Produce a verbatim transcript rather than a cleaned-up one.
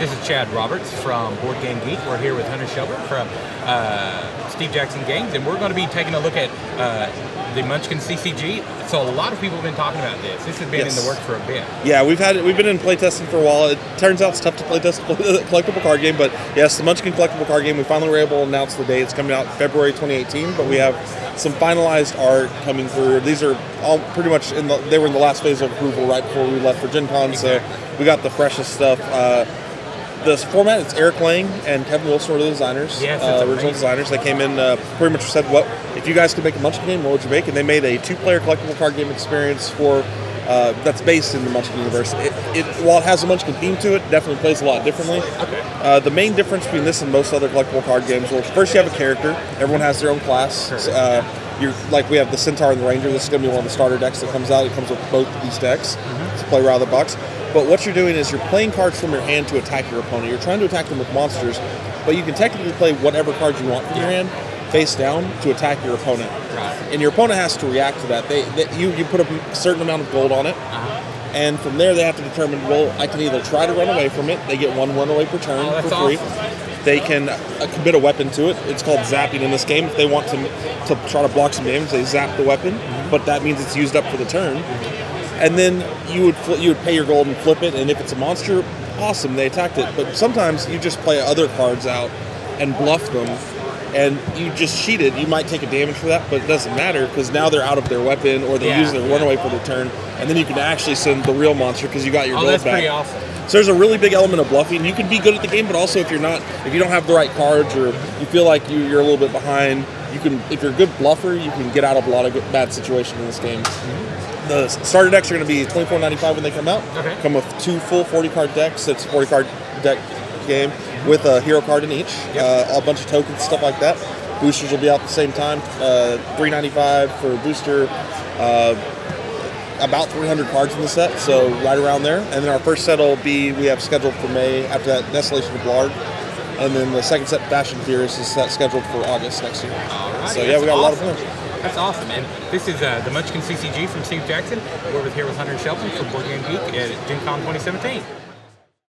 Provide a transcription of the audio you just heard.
This is Chad Roberts from Board Game Geek. We're here with Hunter Shelburne from uh, Steve Jackson Games, and we're going to be taking a look at uh, the Munchkin C C G. So a lot of people have been talking about this. This has been yes. in the works for a bit. Yeah, we've had we've been in playtesting for a while. It turns out it's tough to playtest a collectible card game, but yes, the Munchkin Collectible Card Game. We finally were able to announce the date. It's coming out February twenty eighteen, but we have some finalized art coming through. These are all pretty much in the they were in the last phase of approval right before we left for Gen Con, exactly. So we got the freshest stuff. Uh, The format, it's Eric Lang and Kevin Wilson are the designers, yes, uh, original designers. They came in, uh, pretty much said, "What if you guys could make a Munchkin game? What would you make?" And they made a two-player collectible card game experience for uh, that's based in the Munchkin universe. It, it, while it has a Munchkin theme to it, definitely plays a lot differently. Okay. Uh, the main difference between this and most other collectible card games, well, first you have a character. Everyone has their own class. Uh, you're like we have the Centaur and the Ranger. This is going to be one of the starter decks that comes out. It comes with both of these decks mm-hmm. to play right out of the box. But what you're doing is you're playing cards from your hand to attack your opponent. You're trying to attack them with monsters, but you can technically play whatever cards you want from your hand face down to attack your opponent. Right. And your opponent has to react to that. They, they you, you put a certain amount of gold on it, uh-huh. and from there they have to determine, well, I can either try to run away from it. They get one runaway per turn oh, for free. Awesome. They can uh, commit a weapon to it. It's called zapping in this game. If they want to, to try to block some damage, they zap the weapon, mm-hmm. but that means it's used up for the turn. Mm-hmm. And then you would you would pay your gold and flip it, and if it's a monster, awesome, they attacked it. But sometimes you just play other cards out and bluff them, and you just cheated. You might take a damage for that, but it doesn't matter because now they're out of their weapon or they yeah, use their yeah. runaway for their turn, and then you can actually send the real monster because you got your oh, gold that's back. Pretty awesome. So there's a really big element of bluffing. You can be good at the game, but also if you're not, if you don't have the right cards or you feel like you, you're a little bit behind, you can. If you're a good bluffer, you can get out of a lot of good, bad situations in this game. Mm-hmm. The starter decks are going to be twenty-four ninety-five when they come out. Okay. Come with two full forty card decks. It's a forty card deck game with a hero card in each, yep. uh, a bunch of tokens, stuff like that. Boosters will be out at the same time. Uh, three ninety-five for a booster. Uh, about three hundred cards in the set, so right around there. And then our first set will be we have scheduled for May. After that, Desolation of Blarg. And then the second set, Fashion Theorist, is set scheduled for August next year. All right. So yeah, we got awesome. a lot of fun. That's awesome, man. This is uh, the Munchkin C C G from Steve Jackson. We're with here with Hunter Shelburne from Board Game Geek at Gen Con twenty seventeen.